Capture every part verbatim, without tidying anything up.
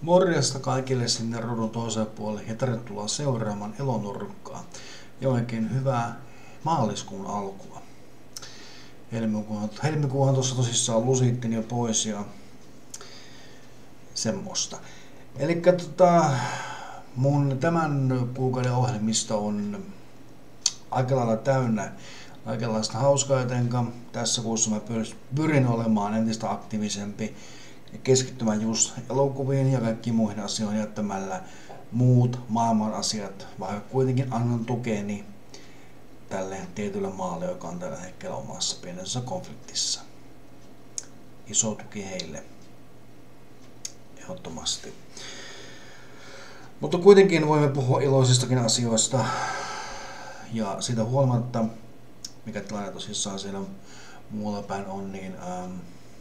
Morjesta kaikille sinne ruudun toiseen puolelle ja tervetuloa seuraamaan Elonurkkaa ja oikein hyvää maaliskuun alkua. Helmikuuhan, helmikuuhan tuossa tosissaan lusittiin jo pois ja semmoista. Elikkä tota, mun tämän kuukauden ohjelmista on aika lailla täynnä kaikenlaista hauskaa, jotenka tässä kuussa mä pyrin olemaan entistä aktiivisempi ja keskittymään just elokuviin ja kaikkiin muihin asioihin jättämällä muut maailman asiat, vaikka kuitenkin annan tukeni tälle tietylle maalle, joka on tällä hetkellä omassa pienessä konfliktissa. Iso tuki heille, ehdottomasti. Mutta kuitenkin voimme puhua iloisistakin asioista ja siitä huolimatta, mikä tilanne tosissaan siellä muualla päin on, niin ähm,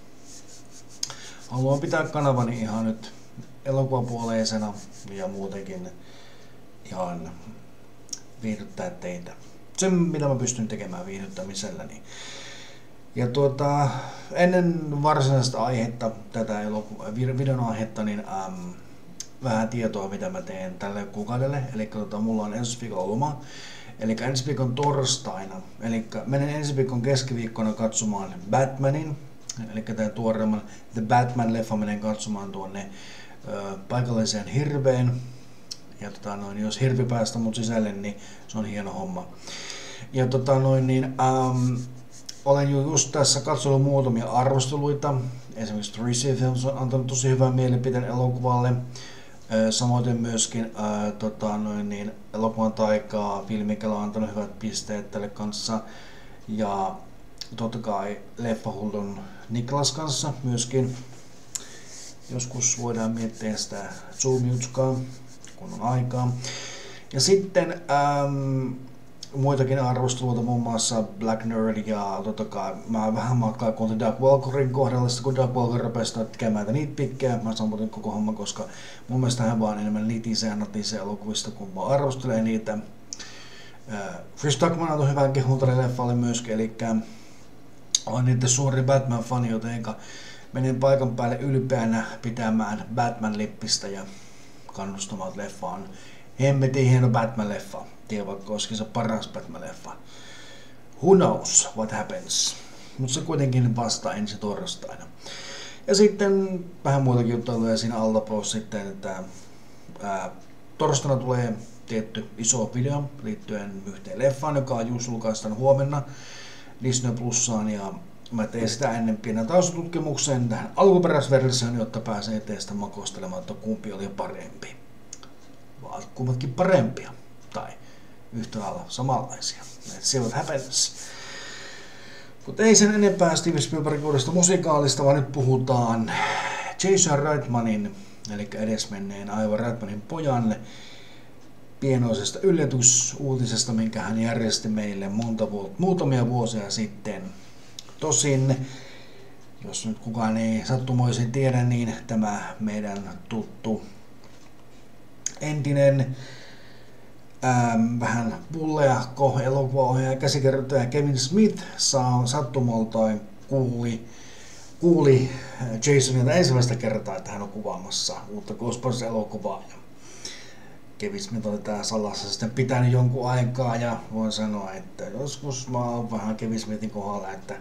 haluan pitää kanavani ihan nyt elokuvapuoleisena ja muutenkin ihan viihdyttää teitä. Sen mitä mä pystyn tekemään viihdyttämiselläni. Ja tuota, ennen varsinaista aihetta, tätä elokuva, videon aihetta, niin äm, vähän tietoa mitä mä teen tälle kuukaudelle. Eli tuota, mulla on ensi viikolla loma. Eli ensi viikon torstaina. Eli menen ensi viikon keskiviikkona katsomaan Batmanin. Eli tämän tuoreemman The Batman-leffa menen katsomaan tuonne ö, paikalliseen hirveen. Ja tota noin, jos hirvi päästä mut sisälle, niin se on hieno homma. Ja tota noin, niin äm, olen jo just tässä katsonut muutamia arvosteluita. Esimerkiksi Three C Films on antanut tosi hyvän mielipiteen elokuvalle. Ö, samoin myöskin ö, tota noin, niin elokuvan taikaa filmikellä on antanut hyvät pisteet tälle kanssa. Ja totta kai Leffahullun Niklas kanssa myöskin. Joskus voidaan miettiä sitä Zoom-jutskaa, kun on aikaa. Ja sitten äm, muitakin arvosteluita, muun muassa Black Nerd ja totta kai mä vähän matkaa kuuntelin Dark Walkerin kohdalla, kun Dark Walker rupesi tekemään nitpikkejä. Mä sammutin koko homma, koska mun mielestä hän vaan enemmän nitisee ja natisee elokuvista, kun mä arvostelen niitä. Äh, Chris Duckman antoi hyvän kehun tälle leffalle myöskin, eli olen niiden suuri Batman-fani, jotenka menen paikan päälle ylpeänä pitämään Batman-lippistä ja kannustamaan leffaan. Hemmetin hieno Batman-leffa. Tiedä vaikka olisikin se paras Batman-leffa. Who knows what happens? Mutta se kuitenkin vasta ensi torstaina. Ja sitten vähän muutakin juttuja tulee siinä alta pois sitten, että ää, torstaina tulee tietty iso video liittyen yhteen leffaan, joka on just julkaistaan huomenna Disney Plusaan, ja mä teen sitä ennen pienen taustatutkimuksen tähän alkuperäisversioon, jotta pääsee teistä makostelemaan, että kumpi oli parempi. Vaan kummatkin parempia. Tai yhtä lailla samanlaisia. Let's see what happens. Mutta ei sen enempää Steven Spielbergin uudesta musikaalista, vaan nyt puhutaan Jason Reitmanin, eli edesmenneen Ivan Reitmanin pojan, pienoisesta yllätysuutisesta, minkä hän järjesti meille monta vuotta, muutamia vuosia sitten. Tosin, jos nyt kukaan ei sattumoisin tiedä, niin tämä meidän tuttu entinen ähm, vähän pulleahko elokuvaohjaaja ja käsikirjoittaja Kevin Smith saa sattumaltaan kuuli, kuuli Jasonilta ensimmäistä kertaa, että hän on kuvaamassa uutta Ghostbusters-elokuvaa. Kevin Smith oli tää salassa sitten pitänyt jonkun aikaa, ja voin sanoa, että joskus mä oon vähän Kevin Smithin kohdalla, että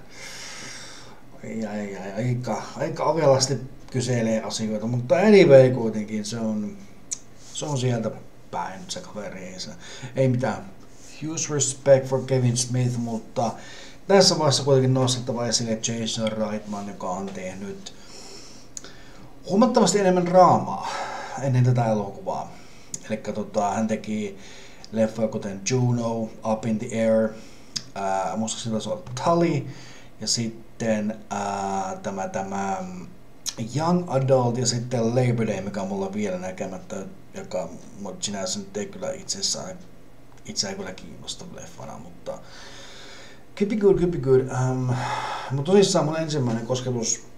ai, ai, ai, aika, aika ovelasti kyselee asioita, mutta anyway kuitenkin se on, se on sieltä päin se kaveri. Ei mitään huge respect for Kevin Smith, mutta tässä vaiheessa kuitenkin nostettava esille Jason Reitman, joka on tehnyt huomattavasti enemmän draamaa ennen tätä elokuvaa. Eli tota, hän teki leffoja kuten Juno, Up in the Air, ää, muistaakseni se on Tully, ja sitten ää, tämä, tämä Young Adult ja sitten Labor Day, mikä on mulla vielä näkemättä, joka sinänsä nyt ei kyllä itsessään, itseään kyllä kiinnosta leffana, mutta could be good, could be good. Um, mutta tosissaan mun ensimmäinen kosketus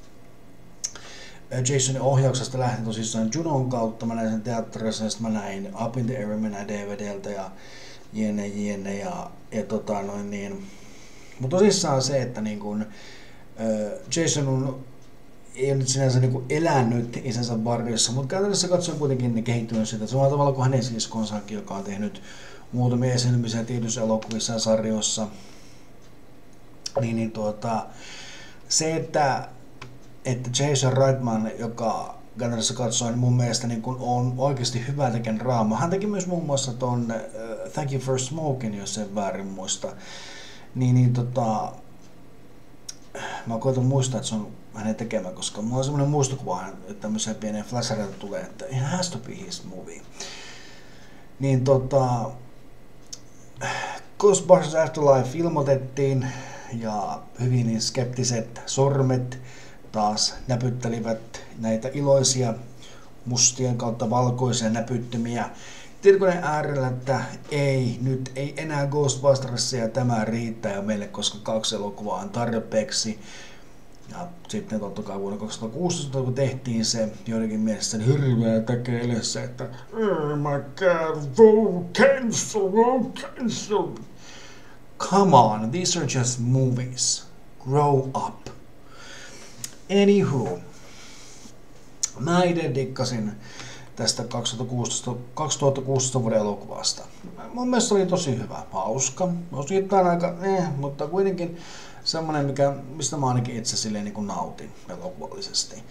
Jasonin ohjauksesta lähti tosissaan Junon kautta, mä näin sen teatterissa, ja sitten mä näin Up in the Air, mä näin D V D:ltä ja jne jne ja, ja tota noin niin. Mutta tosissaan se, että niin kun, äh, Jason on ei ole nyt sinänsä niin kuin elänyt isänsä varjossa, mutta käytännössä katsoen kuitenkin kehittynyt sitä. Samalla tavalla kuin hänen siskonsakin, joka on tehnyt muutamia esiintymisiä tietyissä elokuvissa ja sarjoissa. Niin, niin tuota, se, että, että Jason Reitman, joka käytännössä katsoen mun mielestä niin kun on oikeasti hyvä tekemään draamaa. Hän teki myös muun muassa ton uh, Thank You for Smoking, jos en väärin muista. Niin, niin tota, mä koitan muistaa, että se on hänen tekemä, koska mulla on semmoinen muistokuva, että tämmöisiä pieniä flashereita tulee, että it has to be his movie. Niin tota, Ghostbusters Afterlife ilmoitettiin ja hyvin niin skeptiset sormet taas näpyttelivät näitä iloisia mustien kautta valkoisia näpyttymiä tietokoneen äärellä, että ei, nyt ei enää Ghostbustersia, tämä riittää ja meille, koska kaksi elokuvaa on tarpeeksi. Ja sitten totta kai vuonna kaksituhattakuusitoista, kun tehtiin se, joidenkin mielestä sen hirveä takeellessa, että oh my god, vote cancel, vote cancel. Come on, these are just movies. Grow up. Anywho, mä itse dikkasin tästä kaksituhattakuusitoista, kaksituhattakuusitoista vuoden elokuvasta. Mun mielestä se oli tosi hyvä, hauska, osittain aika eh, mutta kuitenkin semmoinen, mikä, mistä mä ainakin itse silleen niin kuin nautin elokuvallisesti.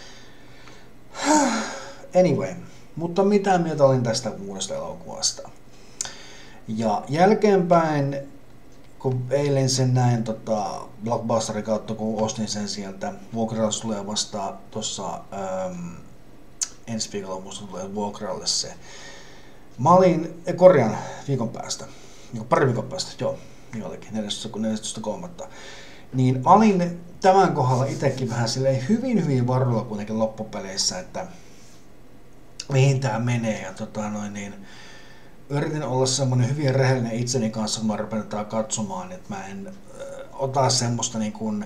Anyway, mutta mitä mieltä olin tästä uudesta elokuvasta? Ja jälkeenpäin, kun eilen sen näin tota, Blockbusterin kautta, kun ostin sen sieltä, vuokraus tulee vasta tuossa ähm, ensi viikolla, musta tulee vuokralle se. Mä olin, eh, korjaan viikon päästä, niin pari viikon päästä, joo, niin olikin, neljästoista kolmatta Niin olin tämän kohdalla itsekin vähän silleen hyvin hyvin varulla kuitenkin loppupeleissä, että mihin tää menee ja tota noin niin yritin olla semmonen hyvin rehellinen itseni kanssa, kun mä rupean tätä katsomaan, että mä en äh, ota semmoista niin kuin,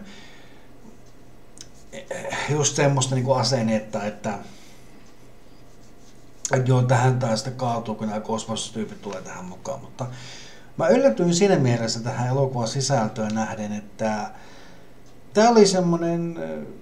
just semmoista niin kuin asennetta, että että joo, tähän taas sitten kaatuu, kun nämä Ghostbusters-tyypit tulee tähän mukaan, mutta mä yllätyin siinä mielessä tähän elokuvan sisältöön nähden, että tää oli semmonen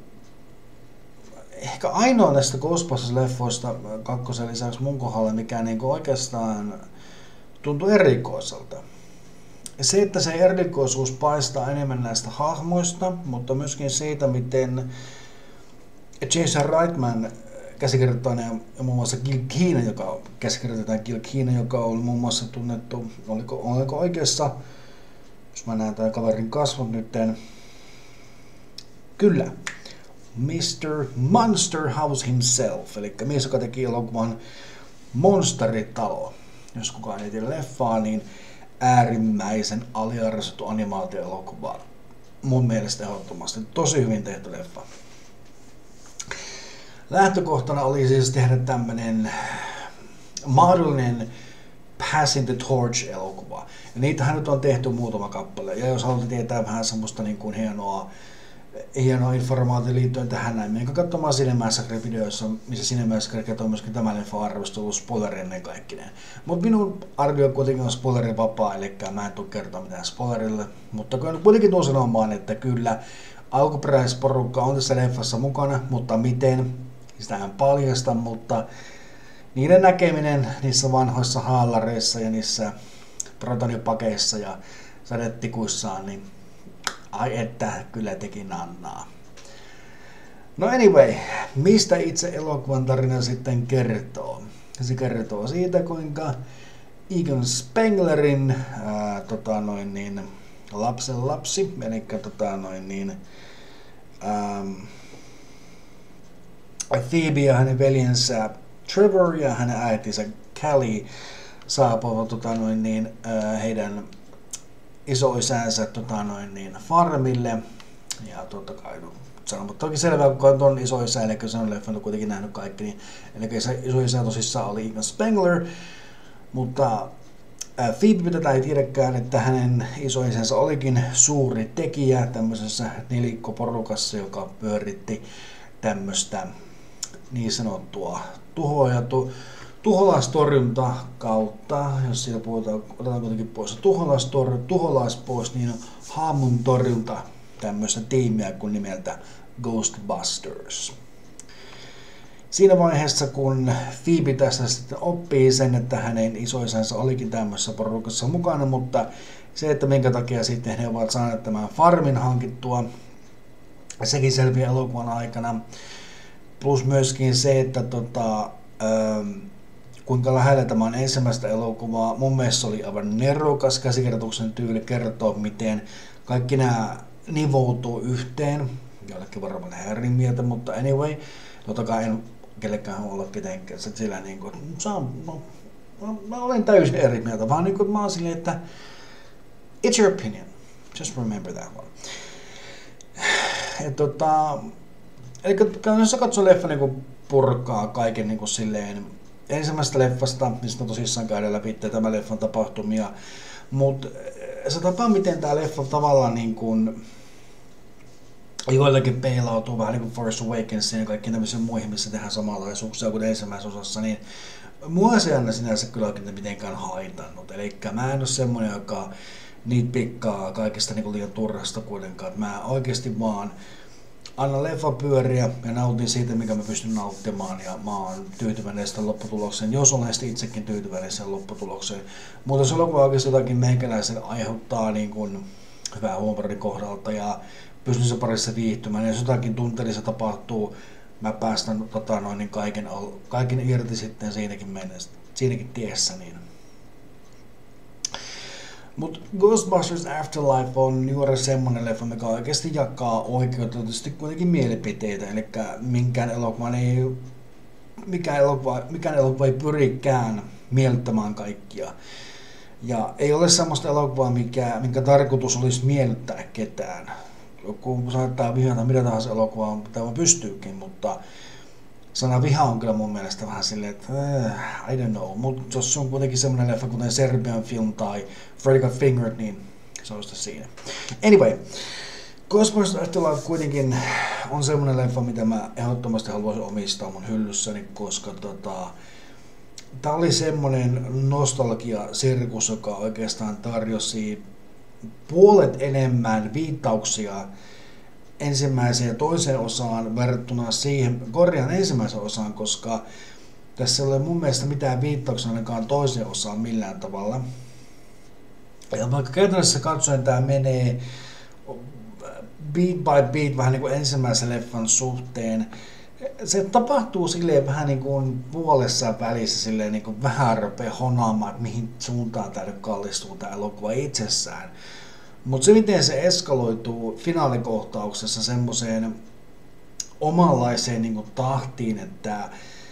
ehkä ainoa näistä Ghostbusters-leffoista kakkosen lisäksi mun kohdalla, mikä niinku oikeastaan tuntui erikoiselta. Se, että se erikoisuus paistaa enemmän näistä hahmoista, mutta myöskin siitä, miten Jason Reitman käsikirjoittaa ja muun muassa Gil Keane, joka käsikirjoitetaan Gil Keane, joka oli muun muassa tunnettu, oliko, oliko oikeassa, jos mä näen tämän kaverin kasvot nytten, kyllä, mister Monster House himself, eli mies, joka teki elokuvan Monsteritalo. Jos kukaan ei tiedä leffaa, niin äärimmäisen aliarvostettu animaatioelokuva. Mun mielestä ehdottomasti tosi hyvin tehty leffa. Lähtökohtana oli siis tehdä tämmönen mahdollinen Passing the Torch-elokuva. Ja niitähän nyt on tehty muutama kappale. Ja jos haluatte tietää vähän semmoista niin kuin hienoa, hienoa informaatiota liittyen tähän näin, menkää katsomaan Cinemassacre-videoissa, missä Cinemassacre kertoo myöskin tämän leffan arvostelu spoileri ennen kaikkineen. Mutta minun arvio kuitenkin on spoilerin vapaa, eli mä en tule kertoa mitään spoilerille. Mutta kuitenkin tuon sanomaan, että kyllä alkuperäisporukka on tässä leffassa mukana, mutta miten? Sitä en paljasta, mutta niiden näkeminen niissä vanhoissa haalareissa ja niissä protonipakeissa ja sadetikuissaan, niin ai että kyllä teki nannaa. No anyway, mistä itse elokuvan tarina sitten kertoo? Se kertoo siitä, kuinka Egon Spenglerin ää, tota noin niin, lapsen lapsi, eli tota noin niin, ähm, Phoebe ja hänen veljensä Trevor ja hänen äitinsä Callie saapuvat tota noin niin, äh, heidän isoisänsä tota noin niin, farmille. Ja totta kai, no, sanomatta toki selvää, kuka on ton isoisä, eli se on leffan kuitenkin nähnyt kaikki. Niin, eli se isoisä tosissaan oli Egon Spengler, mutta äh, Phoebe tätä ei tiedäkään, että hänen isoisänsä olikin suuri tekijä tämmöisessä nelikkoporukassa, joka pyöritti tämmöistä niin sanottua tuhoa ja tu, tuholaistorjunta kautta, jos siitä puhutaan, otetaan kuitenkin pois tuholaistorjunta, tuholais pois, niin haamun torjunta tämmöistä tiimiä kuin nimeltä Ghostbusters. Siinä vaiheessa, kun Phoebe tässä sitten oppii sen, että hänen isoisänsä olikin tämmöisessä porukassa mukana, mutta se, että minkä takia sitten he ovat saaneet tämän farmin hankittua, sekin selviää elokuvan aikana. Plus myöskin se, että tota, ähm, kuinka lähellä tämä on ensimmäistä elokuvaa. Mun mielestä se oli aivan nerokas käsikirjoituksen tyyli kertoo, miten kaikki nämä nivoutuu yhteen. Jollekin varmaan eri mieltä, mutta anyway, totta kai en kellekään olla ketenkään sillä niin kuin, no, mä olen täysin eri mieltä, vaan niin kuin mä oon silleen, että it's your opinion, just remember that one. Ja tota, eli jos katsoo leffa niin kuin purkaa kaiken niin kuin silleen ensimmäisestä leffasta, mistä tosissaan käydään läpi tämä leffan tapahtumia, mutta se tapa, miten tämä leffa tavallaan niin kuin joillakin peilautuu vähän niin kuin Force Awakensiin ja kaikkiin tämmöisiin muihin, missä tehdään samanlaisuuksia kuin ensimmäisessä osassa, niin mua se aina sinänsä kyllä oikein mitenkään haitannut. Eli mä en ole semmoinen, joka niitä pikkaa kaikista niin kuin liian turhasta kuitenkaan. Mä oikeasti vaan annan leffa pyöriä ja nautin siitä, mikä mä pystyn nauttimaan, ja mä oon tyytyväinen sitä lopputulokseen, jos olen sitten itsekin tyytyväinen sen lopputulokseen. Mutta jos elokuva oikeasti jotakin meikäläisen aiheuttaa niin kuin hyvää huumorin kohdalta ja pystyn sen parissa viihtymään, ja jos jotakin tunteellista tapahtuu, mä päästän tota, noin, niin kaiken, kaiken irti sitten siinäkin mennessä, siinäkin tiessä. Niin. Mutta Ghostbusters Afterlife on juuri semmoinen leffa, mikä oikeasti jakaa oikeutetusti kuitenkin mielipiteitä, eli minkään elokuvan ei, mikään elokuva, mikään elokuva ei pyrikään miellyttämään kaikkia. Ja ei ole semmoista elokuvaa, mikä, minkä tarkoitus olisi miellyttää ketään. Joku saattaa vihata mitä tahansa elokuvaa, mitä vaan pystyykin, mutta sana viha on kyllä mun mielestä vähän silleen, että äh, I don't know, mutta jos se on kuitenkin semmoinen leffa kuten Serbian Film tai Freddy Got Fingered, niin se on sitä siinä. Anyway, Ghostbusters Afterlife kuitenkin on semmoinen leffa, mitä mä ehdottomasti haluaisin omistaa mun hyllyssäni, koska tota, tää oli semmoinen nostalgia-sirkus, joka oikeastaan tarjosi puolet enemmän viittauksia ensimmäiseen ja toiseen osaan verrattuna siihen, korjaan ensimmäisen osaan, koska tässä ei ole mun mielestä mitään viittauksia ainakaan toiseen osaan millään tavalla. Ja vaikka käytännössä katsoen tämä menee beat by beat vähän niin kuin ensimmäisen leffan suhteen, se tapahtuu silleen vähän niin kuin puolessa välissä silleen niin kuin vähän rupeaa honaamaan, että mihin suuntaan tämä nyt kallistuu tämä elokuva itsessään. Mutta se miten se eskaloituu finaalikohtauksessa semmoiseen omanlaiseen niin kuin tahtiin, että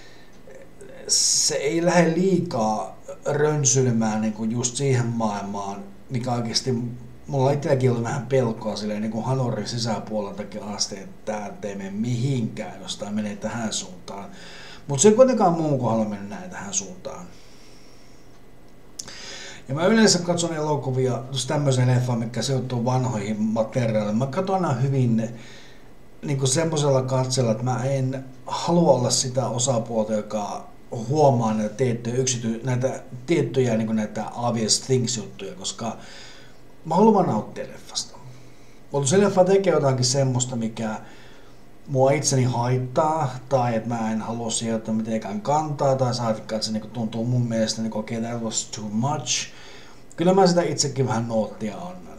se ei lähde liikaa rönsylemään niin kuin just siihen maailmaan, mikä oikeasti mulla itselläkin oli vähän pelkoa silleen niin kuin Hanorin sisäpuoleltakin asti, että tää ei mene mihinkään, jos tää menee tähän suuntaan. Mutta se ei kuitenkaan muun kohdalla mennyt näin tähän suuntaan. Ja mä yleensä katson elokuvia, jos tämmöisen leffan, mikä sijoittuu vanhoihin materiaaleihin. Mä katson aina hyvin niin semmoisella katsella, että mä en halua olla sitä osapuolta, joka huomaa näitä tiettyjä, yksity- näitä tiettyjä niin näitä obvious things-juttuja, koska mä haluan nauttia leffasta. Mutta se leffa tekee jotakin semmoista, mikä mua itseni haittaa, tai että mä en halua sijoittaa mitenkään kantaa, tai saatikkaan, että se niin tuntuu mun mielestä, niin okei, okay, that was too much. Kyllä mä sitä itsekin vähän noottia annan.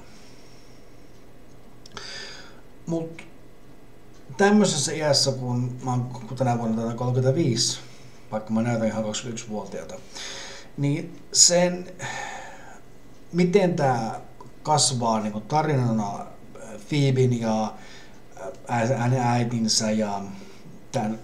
Mut tämmöisessä iässä, kun mä oon tänä vuonna tätä kolmekymmentäviisi, vaikka mä näytän ihan kaksikymmentäyksivuotiaalta, niin sen, miten tää kasvaa niin kuin tarinana Phoeben ja hänen äitinsä ja tämän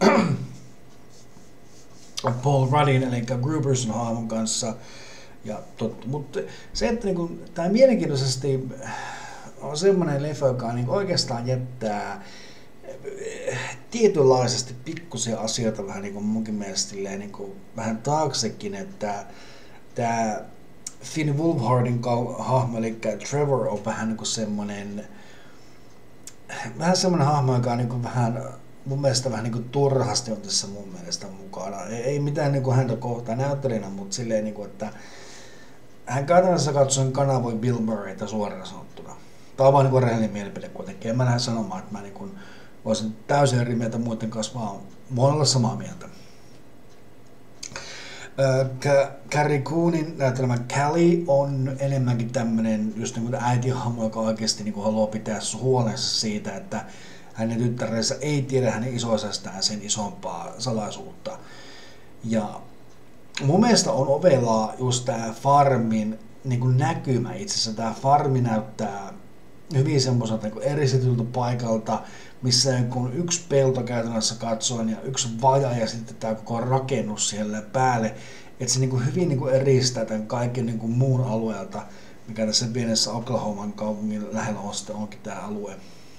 Paul Ruddin eli Gruberson hahmon kanssa. Ja tot, mutta se, että niinku, tämä mielenkiintoisesti on semmoinen leffa, joka niinku oikeastaan jättää tietynlaisesti pikkusia asioita vähän niinku munkin mielestä niinku, vähän taaksekin, että tämä Finn Wolfhardin hahmo, eli Trevor, on vähän niinku semmoinen vähän semmoinen hahmo, joka on niinku vähän mun mielestä vähän niinku turhasti on tässä mun mielestä mukana. Ei, ei mitään niinku häntä kohtaa näyttelijänä, mutta silleen niinku, että hän käytännössä katsoen kanavoi Bill Murrayta suoraan sanottuna. Tämä on vaan niin rehellinen mielipide kuitenkin. En mä lähde sanomaan, että mä niin voisin täysin eri mieltä muiden kanssa, vaan voin olla samaa mieltä. Carrie Coonin näyttelemä Callie on enemmänkin tämmönen just niin kuin äitihahmo, joka oikeasti niin kuin haluaa pitää huolensa siitä, että hänen tyttärensä ei tiedä hänen isoisastaan sen isompaa salaisuutta. Ja mun mielestä on ovella just tää farmin niin kuin näkymä itse asiassa. Tää farmi näyttää hyvin semmoiselta niin kuin erisetyltä paikalta, missä on yksi pelto käytännössä katsoen ja yksi vaja ja sitten tämä koko rakennus siellä päälle. Että se niin kuin hyvin niin kuin eristää tämän kaiken niin kuin muun alueelta, mikä tässä pienessä Oklahoman kaupungin lähellä onkin tämä alue.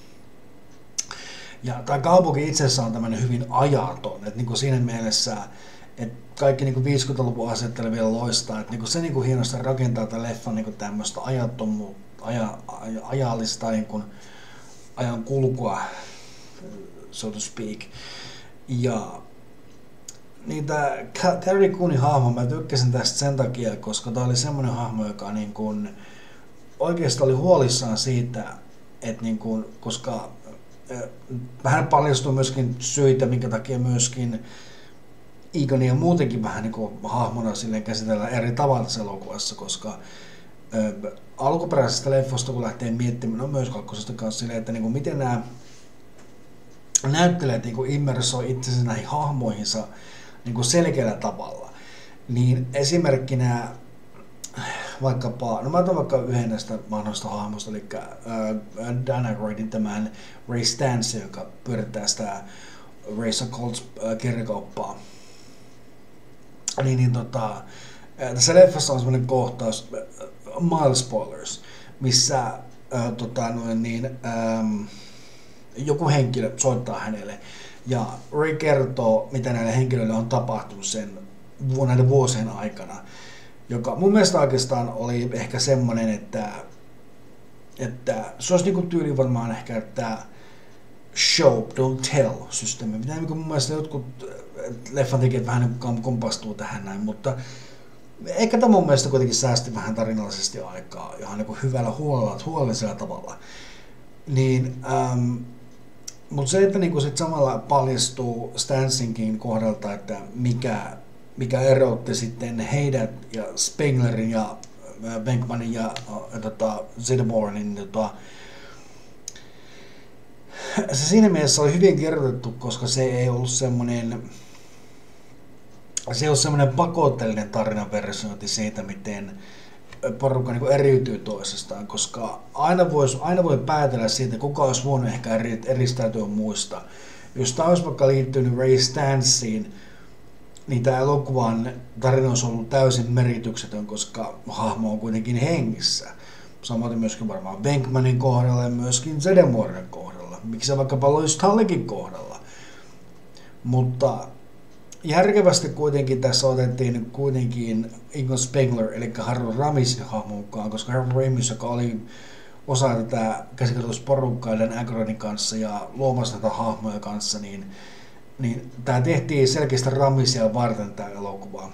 Ja tämä kaupunki itsessään on tämmöinen hyvin ajaton, että niin kuin siinä mielessä, että kaikki niin kuin viisikymmentäluvun asettelee vielä loistaa, että niin kuin se niin kuin hienosti rakentaa tämän leffan niin kuin tämmöistä ajattomuutta, aja, aja, ajallista niin kuin ajan kulkua, so to speak. Ja niin tämä Carrie Coonin hahmo, mä tykkäsin tästä sen takia, koska tämä oli semmoinen hahmo, joka niin kuin oikeastaan oli huolissaan siitä, että niin kuin, koska vähän paljastui myöskin syitä, minkä takia myöskin Egonia muutenkin vähän niin kuin hahmona silleen käsitellään eri tavalla tässä elokuvassa, koska ö, alkuperäisestä leffosta kun lähtee miettimään, no myös kakkosesta kanssa silleen, että niin kuin miten nämä näyttelijät niin kuin immersoi itsensä näihin hahmoihinsa niin kuin selkeällä tavalla, niin esimerkkinä vaikkapa, no mä otan vaikka yhden näistä vanhoista hahmoista, eli äh, Dan Aykroydin tämän Ray Stantz, joka pyörittää sitä Race of Colts äh, kirjakauppaa. Niin, niin tota, äh, tässä leffassa on semmoinen kohtaus, äh, mild spoilers, missä äh, tota, noin, niin, ähm, joku henkilö soittaa hänelle, ja Ray kertoo, mitä näille henkilöille on tapahtunut sen näiden vuosien aikana. Joka mun mielestä oikeastaan oli ehkä semmoinen, että, että se olisi niinku tyyli varmaan ehkä, että show, don't tell -systeemi. Mitä niin mun mielestä jotkut leffan tekijät vähän niin kompastuu tähän näin, mutta ehkä tämä mun mielestä kuitenkin säästi vähän tarinallisesti aikaa ihan niin hyvällä huolella, huolellisella tavalla. Niin, ähm, mutta se, että niinku sit samalla paljastuu Stansinkin kohdalta, että mikä mikä erotti sitten heidät ja Spenglerin ja Venkmanin ja äh, tota, Zeddemore, niin tota, se siinä mielessä oli hyvin kirjoitettu, koska se ei ollut semmoinen, se ei ollut semmoinen pakotteellinen tarinaversiointi siitä, miten porukka niin kuin eriytyy toisestaan, koska aina, vois, aina voi päätellä siitä, kuka olisi voinut ehkä eri, eristäytyä muista. Jos tämä olisi vaikka liittynyt Ray Stantsiin, niin tämä elokuvan tarina olisi ollut täysin merityksetön, koska hahmo on kuitenkin hengissä. Samoin myöskin varmaan Venkmanin kohdalla ja myöskin Zeddemoren kohdalla. Miksi vaikkapa Lois Tullykin kohdalla. Mutta järkevästi kuitenkin tässä otettiin kuitenkin Egon Spengler, eli Harold Ramisin hahmo mukaan, koska Harold Ramis, joka oli osa tätä käsikirjoitusporukkaa Dan Aykroydin kanssa ja luomassa tätä hahmoja kanssa, niin niin tämä tehtiin selkeästi Ramisia varten tämä elokuva.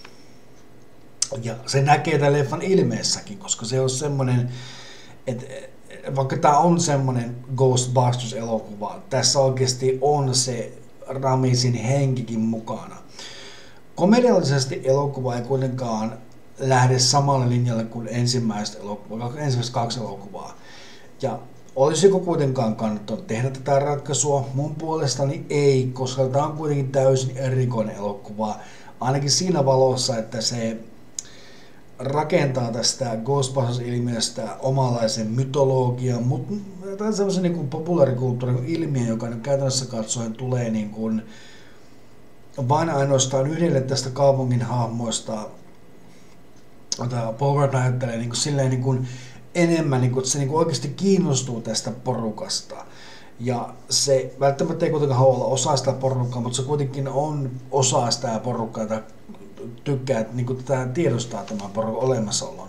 Ja se näkee tämän leffan ilmeessäkin, koska se on semmoinen, että vaikka tämä on semmoinen Ghostbusters-elokuva, tässä oikeasti on se Ramisin henkikin mukana. Komediallisesti elokuva ei kuitenkaan lähde samalle linjalle kuin ensimmäiset elokuvaa, ensimmäiset kaksi elokuvaa. Ja olisiko kuitenkaan kannattanut tehdä tätä ratkaisua? Mun puolestani ei, koska tämä on kuitenkin täysin erikoinen elokuva. Ainakin siinä valossa, että se rakentaa tästä Ghostbusters-ilmiöstä omanlaisen mytologian, mutta tämä on sellaisen niin kuin populaarikulttuurin ilmiö, joka nyt käytännössä katsoen tulee niin kuin vain ainoastaan yhdelle tästä kaupungin hahmoista, jota Bogart näyttelee niin kuin silleen niin kuin enemmän, niin kuin, että se niin kuin oikeasti kiinnostuu tästä porukasta. Ja se välttämättä ei kuitenkaan olla osa sitä porukkaa, mutta se kuitenkin on osa sitä porukkaa, jota tykkää, niin kuin tätä tiedostaa tämän porukan olemassaolon.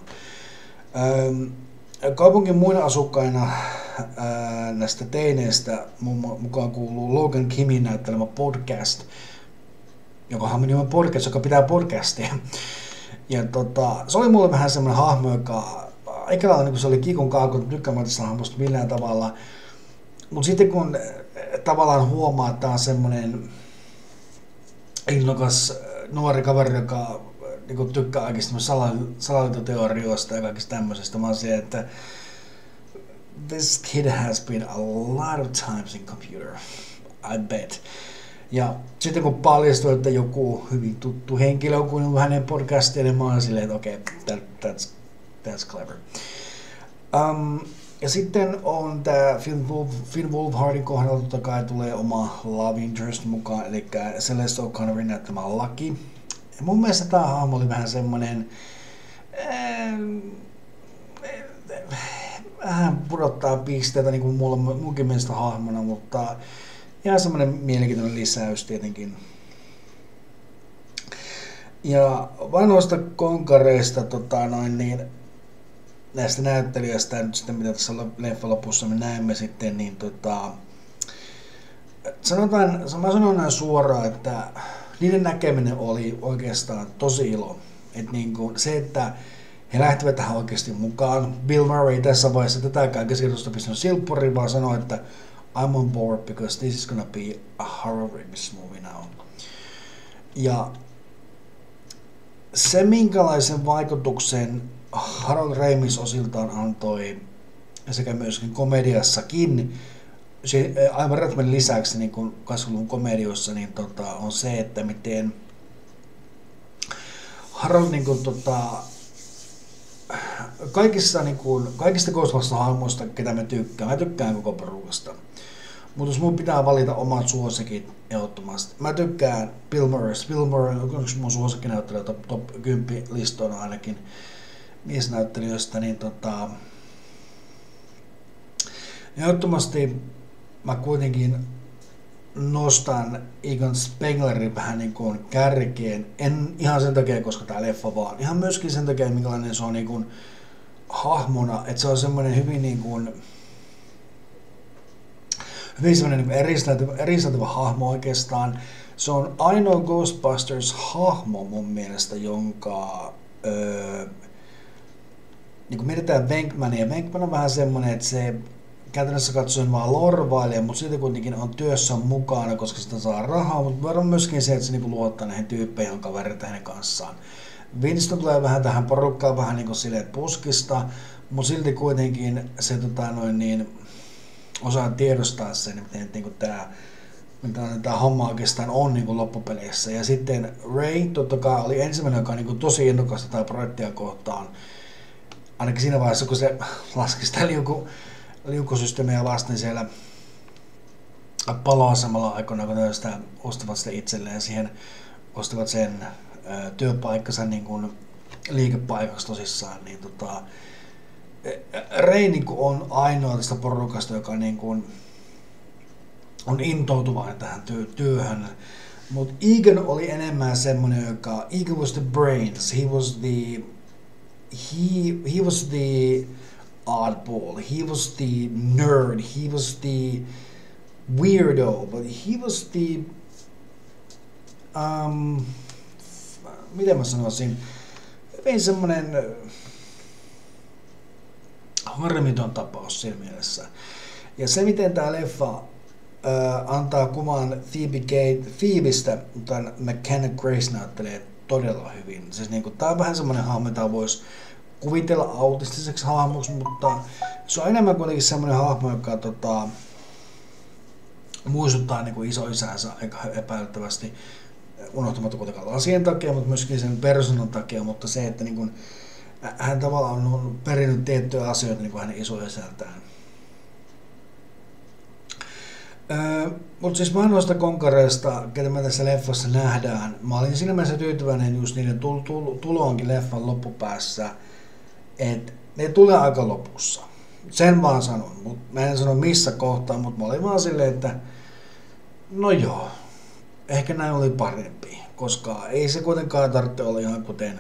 Kaupungin muina asukkaina ää, näistä teineistä mukaan kuuluu Logan Kimin näyttelemä podcast, joka on nimenomaan podcast, joka pitää podcastia. Ja tota, se oli mulle vähän semmoinen hahmo, joka aika lailla niin se oli kiikun kaakun tykkäämään tästä hahmosta millään tavalla. Mutta sitten kun tavallaan huomaa, että tämä on semmoinen innokas nuori kaveri, joka niin tykkää oikeasti salaliittoteorioista ja kaikista tämmöisestä, mä oon siellä, että this kid has been a lot of times in computer, I bet. Ja sitten kun paljastui, että joku hyvin tuttu henkilö on kuunnellut hänen podcastiin, niin mä oon silleen, että okei, okay, that, that's, that's clever. Um, ja sitten on tää Finn, Wolf, Finn Wolfhardin kohdalla totta kai tulee oma love interest mukaan, eli Celeste O'Connorin näyttämä Lucky. Ja mun mielestä tää hahmo oli vähän semmonen vähän pudottaa pisteitä niin kuin mulla munkin mielestä hahmona, mutta ihan semmoinen mielenkiintoinen lisäys tietenkin. Ja vanhoista konkareista, tota noin, niin näistä näyttelijöistä, nyt sitten mitä tässä leffan lopussa me näemme sitten, niin tota, sanotaan, mä sanon näin suoraan, että niiden näkeminen oli oikeastaan tosi ilo. Et niin kuin se, että he lähtivät tähän oikeasti mukaan. Bill Murray tässä vaiheessa tätäkään käsikirjoitusta pistänyt silppuriin, vaan sanoi, että I'm on board because this is gonna be a horror movie now. Ja se, minkälaisen vaikutuksen Harold Ramis osiltaan antoi, sekä myöskin komediassakin, aivan Redmanin lisäksi niin kuin kasvuluvun komedioissa, niin tota, on se, että miten Harold niin kuin, tota, kaikissa, niin kuin, kaikista Ghostbusters-hahmoista, ketä mä tykkään, mä tykkään koko porukasta. Mutta jos mun pitää valita omat suosikit ehdottomasti, mä tykkään Bill Murray. Bill Murray on yksi mun suosikkinäyttelijä top, top kymmenen listoina ainakin miesnäyttelijöistä, niin tota, ehdottomasti mä kuitenkin nostan Egon Spenglerin vähän niin kuin kärkeen. En ihan sen takia, koska tää leffa vaan. Ihan myöskin sen takia, minkälainen se on niin kuin hahmona. Että se on semmoinen hyvin niin kuin hyvin semmoinen niin eristäytyvä, eristäytyvä hahmo oikeastaan. Se on ainoa Ghostbusters-hahmo mun mielestä, jonka öö, niin kun mietitään Venkmania. Venkman on vähän semmoinen, että se käytännössä katsoen vaan lorvailee, mutta silti kuitenkin on työssä mukana, koska sitä saa rahaa, mutta on myöskin se, että se niinku luottaa näihin tyyppeihin, jonka vertaa hänen kanssaan. Winston tulee vähän tähän porukkaan vähän niin kuin silleen puskista, mutta silti kuitenkin se tota, noin, niin, osaa tiedostaa sen, miten niin tämä tämä homma oikeastaan on niin kuin loppupeleissä. Ja sitten Ray totta kai oli ensimmäinen, joka on niin kuin tosi innokas tätä projektia kohtaan. Ainakin siinä vaiheessa, kun se laski sitä liuku, liukusysteemiä vasten siellä paloasemalla aikoina, kun ne sitä ostivat sitä itselleen, siihen ostivat sen ää, työpaikkansa niin kuin liikepaikaksi tosissaan, niin tota, Ray niin kuin on ainoa tästä porukasta, joka niin kuin on intoutuvainen tähän työ, työhön. Mutta Egon oli enemmän semmoinen, joka Egon was the brains, he was the he he was the oddball, he was the nerd, he was the weirdo, but he was the um, miten mä sanoisin, hyvin semmoinen harmiton tapaus siinä mielessä. Ja se, miten tää leffa äh, antaa kuvan Phoebe Gate, Phoebestä, mutta McKenna Grace näyttelee todella hyvin. Siis niinku, tää on vähän semmoinen hahmo, jota voisi kuvitella autistiseksi hahmoksi, mutta se on enemmän kuitenkin semmoinen hahmo, joka tota, muistuttaa niinku isoisänsä aika epäilyttävästi, unohtamatta kuitenkaan lasien takia, mutta myöskin sen persoonan takia, mutta se, että niinku, hän tavallaan on perinnyt tiettyjä asioita niin kuin hänen isoisältään. Öö, mutta siis vanhoista konkareista, ketä me tässä leffassa nähdään, mä olin siinä mielessä tyytyväinen just niiden tul- tul- tuloonkin leffan loppupäässä, että ne tulee aika lopussa. Sen vaan sanon, mutta mä en sano missä kohtaa, mutta mä olin vaan silleen, että no joo, ehkä näin oli parempi, koska ei se kuitenkaan tarvitse olla ihan kuten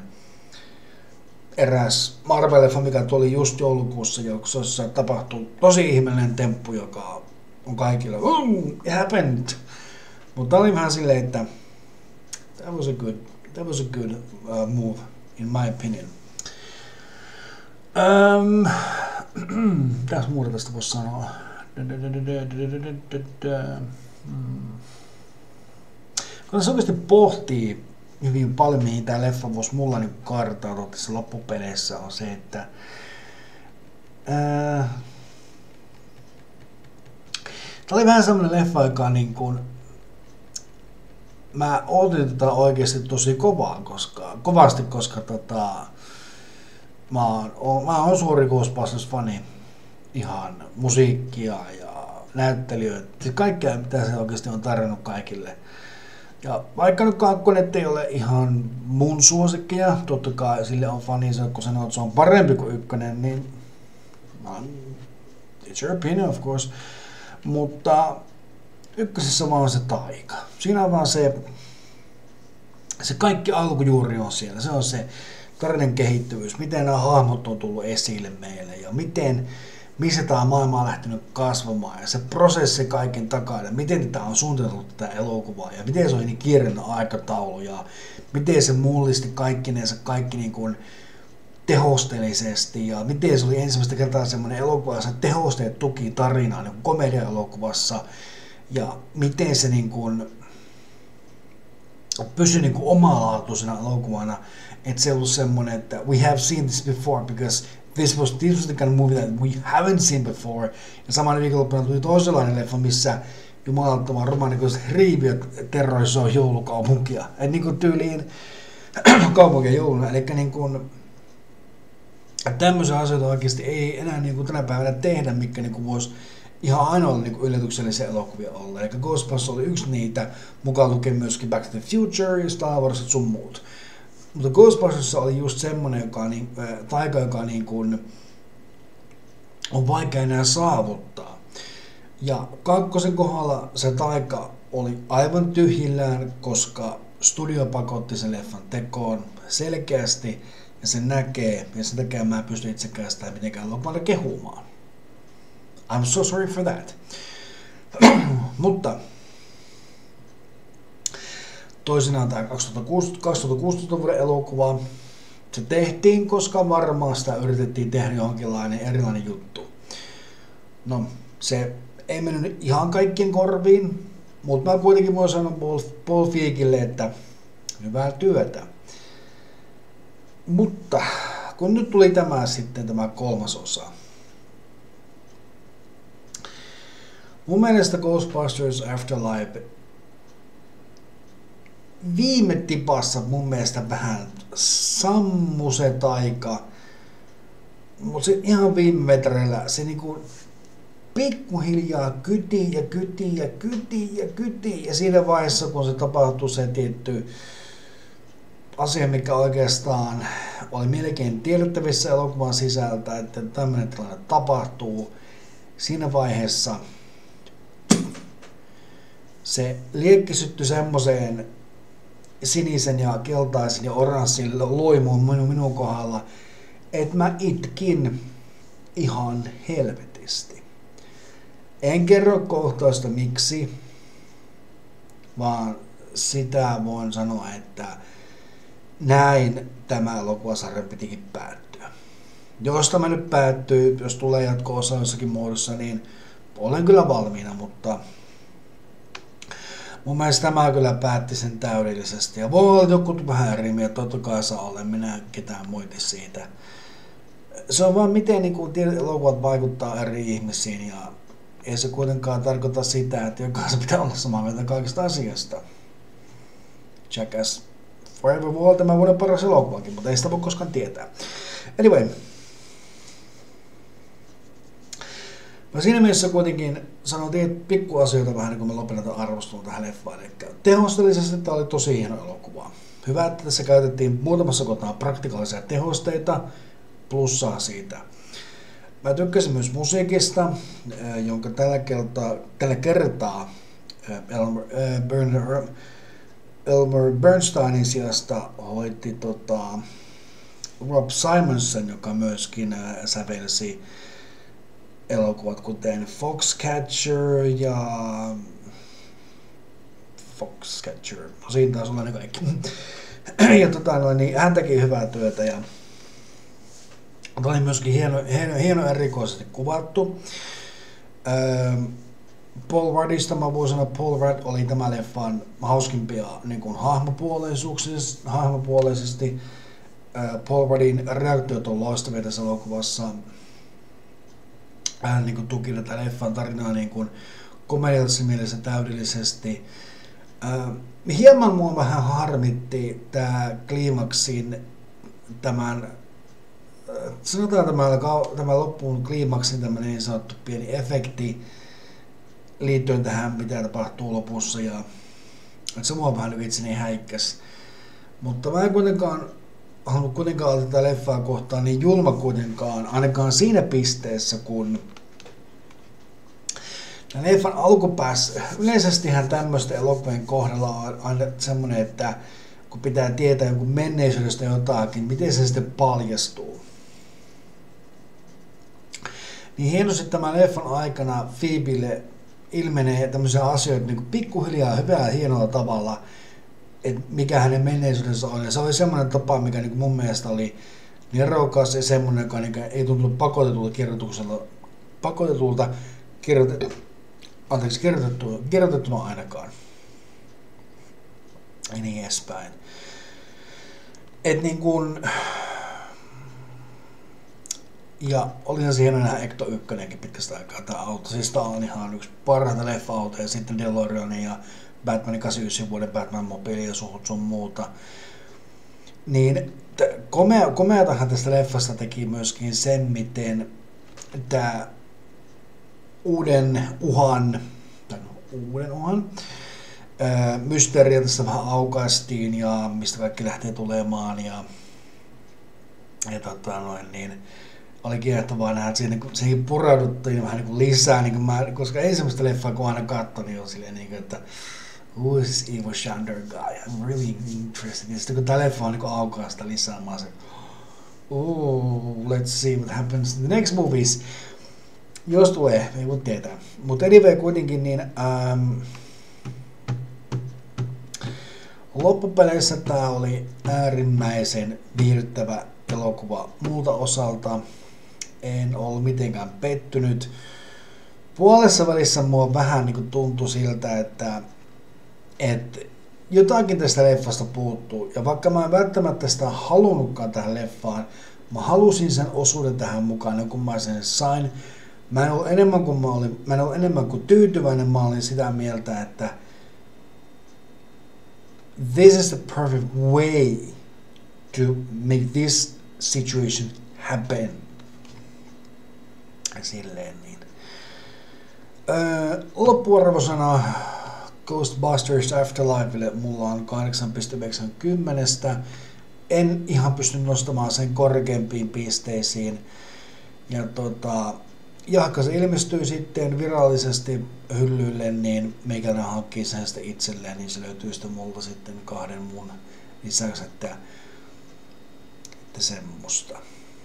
eräs Marvel-leffa, mikä tuli just joulukuussa, jossa tapahtui tosi ihmeellinen temppu, joka on kaikilla, mm, it happened. Mutta oli vähän silleen, että that was a good, that was a good uh, move, in my opinion. Öm, mitäs muuta tästä voisi sanoa? Kun se oikeasti pohtii hyvin paljon, mihin tämä leffa voisi mulla niin kartautua tässä loppupeleissä, on se, että ää, tämä oli vähän semmoinen leffa, joka niin kuin, mä odotin tätä oikeasti tosi kovaa, koska, kovasti, koska tota, mä oon, mä oon suuri Ghostbusters-fani, ihan musiikkia ja näyttelijöitä, siis kaikkea mitä se oikeasti on tarjonnut kaikille. Ja vaikka nyt kakkonen ei ole ihan mun suosikkia, totta kai sille on faninsa, kun sanoo, että se on parempi kuin ykkönen, niin it's your opinion of course, mutta ykkösessä vaan se taika. Siinä on vaan se, se kaikki alkujuuri on siellä, se on se tarinan kehittyvyys, miten nämä hahmot on tullut esille meille ja miten, missä tämä maailma on lähtenyt kasvamaan ja se prosessi kaiken takana, miten tätä on suunniteltu tätä elokuvaa ja miten se oli niin kiireinen aikataulu ja miten se mullisti kaikkinensa kaikki niin kuin tehosteellisesti ja miten se oli ensimmäistä kertaa semmoinen elokuva, jossa tehosteet tuki tarinaa niin komedia-elokuvassa ja miten se niin kuin pysyi niin kuin omalaatuisena elokuvana, että se ei ollut semmoinen, että we have seen this before because this was, this was the kind of movie that we haven't seen before. Ja samana viikonloppuna tuli toisenlainen leffa, missä jumalattoman romanikoiset riiviöt terrorisoi joulukaupunkia. Et niin kuin tyyliin kaupunkia jouluna. Eli niin kuin tämmöisiä asioita oikeasti ei enää niin kuin tänä päivänä tehdä, mikä niin kuin voisi ihan ainoa niin yllätyksellisiä elokuvia olla. Eli Ghostbusters oli yksi niitä, mukaan lukien myöskin Back to the Future ja Star Wars ja sun muut. Mutta Ghostbusters oli just semmoinen, joka on niin, äh, taika, joka niin kuin on vaikea enää saavuttaa. Ja kakkosen kohdalla se taika oli aivan tyhjillään, koska studio pakotti sen leffan tekoon selkeästi ja se näkee, ja sen takia mä en pysty itsekään sitä mitenkään loppuun kehumaan. I'm so sorry for that. Mutta toisinaan tämä kaksituhattakuusitoista vuoden elokuva, se tehtiin, koska varmaan sitä yritettiin tehdä johonkinlainen erilainen juttu. No, se ei mennyt ihan kaikkien korviin, mutta mä kuitenkin voin sanoa Paul, Paul Feigille, että hyvää työtä. Mutta kun nyt tuli tämä sitten tämä kolmas osa. Mun mielestä Ghostbusters Afterlife viime tipassa mun mielestä vähän sammu se taika, mutta se ihan viime metreillä se niinku pikkuhiljaa kyti ja kyti ja kyti ja kyti ja siinä vaiheessa kun se tapahtui se tietty asia, mikä oikeastaan oli melkein tiedettävissä elokuvan sisältä, että tämmöinen tilanne tapahtuu, siinä vaiheessa se liekki syttyi semmoiseen sinisen ja keltaisen ja oranssin loimuun minun, minun kohdalla, että mä itkin ihan helvetisti. En kerro kohtausta miksi, vaan sitä voin sanoa, että näin tämä elokuvasarja pitikin päättyä. Jos tämä nyt päättyy, jos tulee jatko-osa jossakin muodossa, niin olen kyllä valmiina, mutta mun mielestä tämä kyllä päätti sen täydellisesti. Ja voi olla joku vähän eri mieltä, totta kai saa olla, minä ketään moiti siitä. Se on vaan miten niin kuin elokuvat vaikuttaa eri ihmisiin ja ei se kuitenkaan tarkoita sitä, että jokaisen pitää olla samaa mieltä kaikista asiasta. Jackass Forever voi olla tämän vuoden paras elokuvakin, mutta ei sitä voi koskaan tietää. Anyway. Mä siinä mielessä kuitenkin sanoin pikkuasioita vähän, kun mä lopetan arvostelun tähän leffaan. Eli tehosteellisesti tämä oli tosi hieno elokuva. Hyvä, että tässä käytettiin muutamassa kohtaa praktikaalisia tehosteita, plussaa siitä. Mä tykkäsin myös musiikista, jonka tällä kertaa, tällä kertaa Elmer, Bernard, Elmer Bernsteinin sijasta hoiti tota, Rob Simonson, joka myöskin sävelsi elokuvat kuten Foxcatcher ja Foxcatcher, no siinä taisi olla ne kaikki. Ja tota, no, niin hän teki hyvää työtä ja Tämä oli myöskin hieno, hieno, hieno erikoisesti kuvattu. Öö, Paul Ruddista mä voin sanoa, Paul Rudd oli tämä leffan hauskimpia niin kuin hahmopuoleisuuksisesti. hahmopuoleisesti. Öö, Paul Ruddin reaktiot on loistavia tässä elokuvassa. Hän niin kuin tuki tätä leffan tarinaa niin kuin komediallisessa mielessä täydellisesti. Öö, hieman mua vähän harmitti tämä kliimaksin tämän sanotaan tämä, tämä loppuun kliimaksin tämmöinen niin sanottu pieni efekti liittyen tähän, mitä tapahtuu lopussa, ja se mua vähän itseni häikkäs. Mutta mä en kuitenkaan halunnut kuitenkaan olla tätä leffaa kohtaan niin julma kuitenkaan, ainakaan siinä pisteessä, kun leffan alkupäässä, yleisestihän tämmöisten elokuvien kohdalla on aina semmoinen, että kun pitää tietää jonkun menneisyydestä jotakin, miten se sitten paljastuu. Niin hienosti tämän leffan aikana Phoebelle ilmenee tämmöisiä asioita niin kuin pikkuhiljaa hyvällä hienolla tavalla, että mikä hänen menneisyydensä on. Ja se oli semmoinen tapa, mikä niin kuin mun mielestä oli nerokas ja semmoinen, joka niin ei tuntunut pakotetulta kirjoituksella, pakotetulta kirjoitettu, anteeksi, kirjoitettu, kirjoitettuna ainakaan. Ja niin edespäin. Et niin kuin, ja olihan siihen nähdä Ecto ykkönen pitkästä aikaa tämä auto. Siis tää on ihan yksi parhaita leffa-autoja, ja sitten DeLorean ja Batmanin kahdeksankymmentäyhdeksän vuoden Batman-mobiili ja suhut sun muuta. Niin komea, komeatahan tästä leffasta teki myöskin sen, miten tämä uuden uhan, tai uuden uhan, mysteeriä tässä vähän aukaistiin ja mistä kaikki lähtee tulemaan ja, ja tota noin, niin oli kiehtovaa nähdä, että siihen, niin siihen purauduttiin vähän niin kuin lisää, niin kuin mä, koska ei semmoista leffaa kun aina katsoin, niin on silleen, niin kuin, että who is this evil Chandler guy, I'm really interested. Ja sitten kun tämä leffa on niin aukaista lisää, mä oon se, oh, let's see what happens in the next movies. Jos tulee, ei voi tietää. Mutta anyway kuitenkin, niin ähm, loppupeleissä tämä oli äärimmäisen viihdyttävä elokuva muulta osalta. En ollut mitenkään pettynyt. Puolessa välissä mua vähän niin kuin tuntui siltä, että, että jotakin tästä leffasta puuttuu. Ja vaikka mä en välttämättä sitä halunnutkaan tähän leffaan, mä halusin sen osuuden tähän mukaan, kun mä sen sain. Mä en ollut enemmän kuin, mä olin, mä en ollut enemmän kuin tyytyväinen, mä olin sitä mieltä, että this is the perfect way to make this situation happen. Silleen niin. Öö, loppuarvosana Ghostbusters Afterlifelle mulla on kahdeksan pilkku yhdeksänkymmentä. En ihan pysty nostamaan sen korkeampiin pisteisiin. Ja tota, jahka se ilmestyy sitten virallisesti hyllylle, niin meikäläinen hankkii sen sitten itselleen, niin se löytyy sitten multa sitten kahden muun lisäksi, että, että semmoista.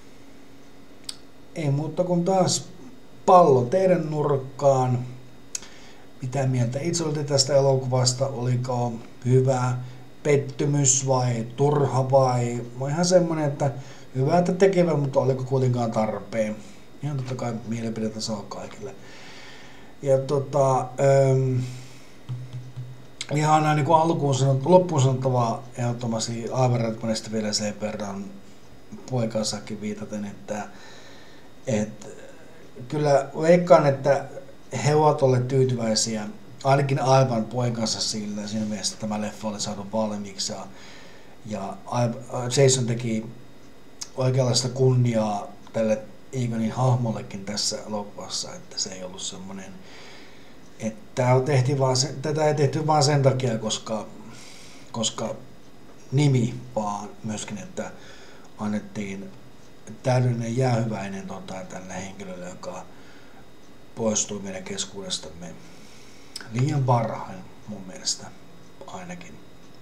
Ei muuta kuin taas pallo teidän nurkkaan. Mitä mieltä itse olette tästä elokuvasta? Oliko hyvä pettymys vai turha vai ihan semmoinen, että hyvä, että tekevä, mutta oliko kuitenkaan tarpeen? Ihan totta kai mielipidettä saa kaikille. Ja tota, ähm, ihan näin niin kuin alkuun sanottu, loppuun sanottavaa ehdottomasti aivan Redmanista vielä sen verran poikansakin viitaten, että et, kyllä veikkaan, että he ovat olleet tyytyväisiä, ainakin aivan poikansa sillä, siinä mielessä tämä leffa oli saatu valmiiksi ja, ja Jason teki oikeanlaista kunniaa tälle Egonin hahmollekin tässä elokuvassa, että se ei ollut semmoinen, että tehtiin vaan se, tätä ei tehty vaan sen takia, koska, koska nimi, vaan myöskin, että annettiin täydellinen jäähyväinen tota, tälle henkilölle, joka poistui meidän keskuudestamme liian varhain mun mielestä ainakin.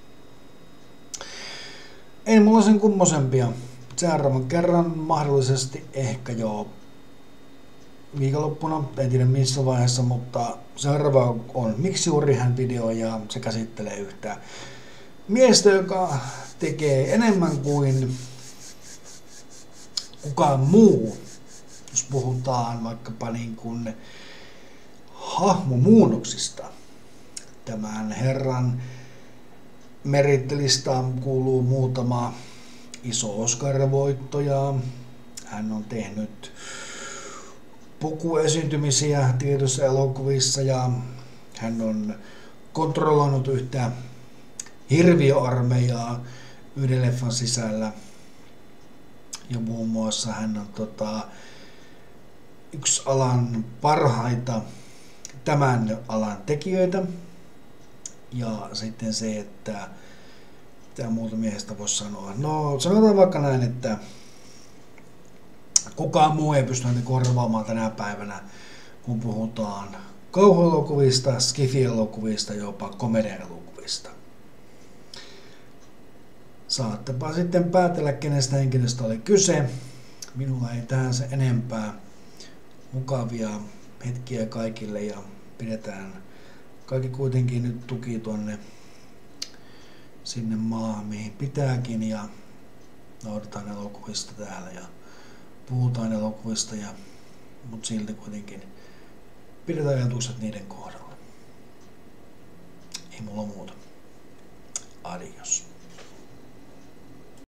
Ei mulla sen kummosempia. Seuraavan kerran mahdollisesti ehkä jo viikonloppuna, en tiedä missä vaiheessa, mutta seuraava on Miksi juuri hän video ja se käsittelee yhtä miestä, joka tekee enemmän kuin kukaan muu, jos puhutaan vaikkapa niin kuin hahmomuunnoksista. Tämän herran merittelistaan kuuluu muutama iso Oscar-voittoja. Hän on tehnyt pukuesiintymisiä tietyissä elokuvissa ja hän on kontrolloinut yhtä hirviöarmeijaa yhden leffan sisällä. Ja muun muassa hän on tota, yksi alan parhaita tämän alan tekijöitä. Ja sitten se, että mitä muuta miehestä voisi sanoa. No sanotaan vaikka näin, että kukaan muu ei pysty häntä korvaamaan tänä päivänä, kun puhutaan kauhuelokuvista, skifi-elokuvista, jopa komedia-elokuvista. Saattepa sitten päätellä, kenestä henkilöstä oli kyse. Minulla ei tähän se enempää. Mukavia hetkiä kaikille ja pidetään kaikki kuitenkin nyt tuki tuonne sinne maahan, mihin pitääkin, ja nauditaan elokuvista täällä ja puhutaan elokuvista, ja, mutta silti kuitenkin pidetään ajatukset niiden kohdalla. Ei mulla muuta. Adios.